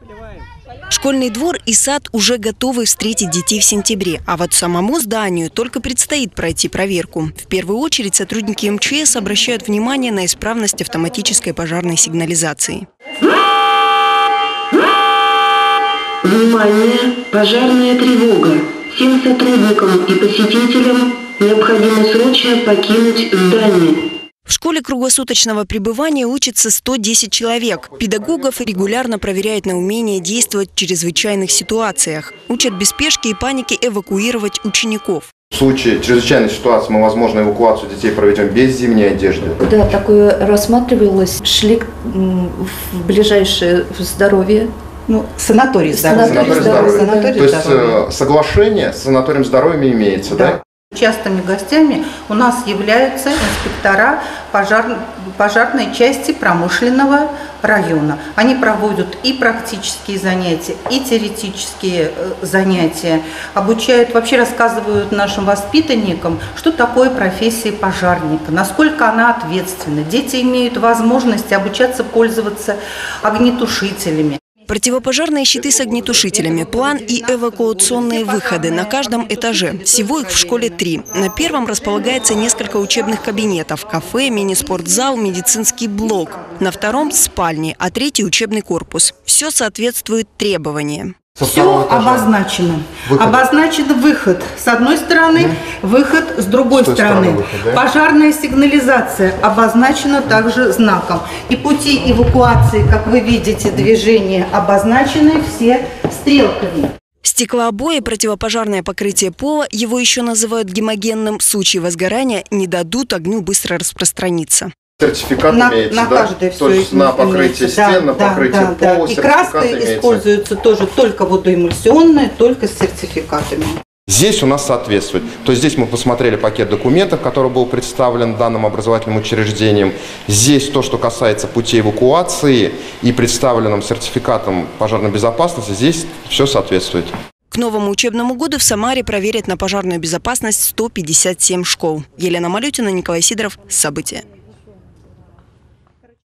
Школьный двор и сад уже готовы встретить детей в сентябре, а вот самому зданию только предстоит пройти проверку. В первую очередь сотрудники МЧС обращают внимание на исправность автоматической пожарной сигнализации. Внимание! Пожарная тревога. Всем сотрудникам и посетителям необходимо срочно покинуть здание. В школе круглосуточного пребывания учатся 110 человек. Педагогов регулярно проверяют на умение действовать в чрезвычайных ситуациях. Учат без спешки и паники эвакуировать учеников. В случае чрезвычайной ситуации мы, возможно, эвакуацию детей проведем без зимней одежды. Да, такое рассматривалось. Шли в ближайшее здоровье. Санаторий здоровья. То есть соглашение с санаторием здоровья имеется, да? Частыми гостями у нас являются инспектора пожарной части промышленного района. Они проводят и практические занятия, и теоретические занятия, обучают, вообще рассказывают нашим воспитанникам, что такое профессия пожарника, насколько она ответственна. Дети имеют возможность обучаться пользоваться огнетушителями. Противопожарные щиты с огнетушителями, план и эвакуационные выходы на каждом этаже. Всего их в школе 3. На первом располагается несколько учебных кабинетов, кафе, мини-спортзал, медицинский блок. На втором – спальни, а третий – учебный корпус. Все соответствует требованиям. Все обозначено. Обозначен выход с одной стороны, выход с другой стороны. Выход, да? Пожарная сигнализация обозначена также знаком. И пути эвакуации, как вы видите, движения обозначены все стрелками. Стеклообои, противопожарное покрытие пола, его еще называют гемогенным, в случае возгорания не дадут огню быстро распространиться. Сертификат имеется, на да? каждое То есть на покрытие стен, на покрытие пола. И краски используются тоже только водоэмульсионные, только с сертификатами. Здесь у нас соответствует. То есть здесь мы посмотрели пакет документов, который был представлен данным образовательным учреждением. Здесь то, что касается путей эвакуации и представленным сертификатом пожарной безопасности, здесь все соответствует. К новому учебному году в Самаре проверят на пожарную безопасность 157 школ. Елена Малютина, Николай Сидоров. События.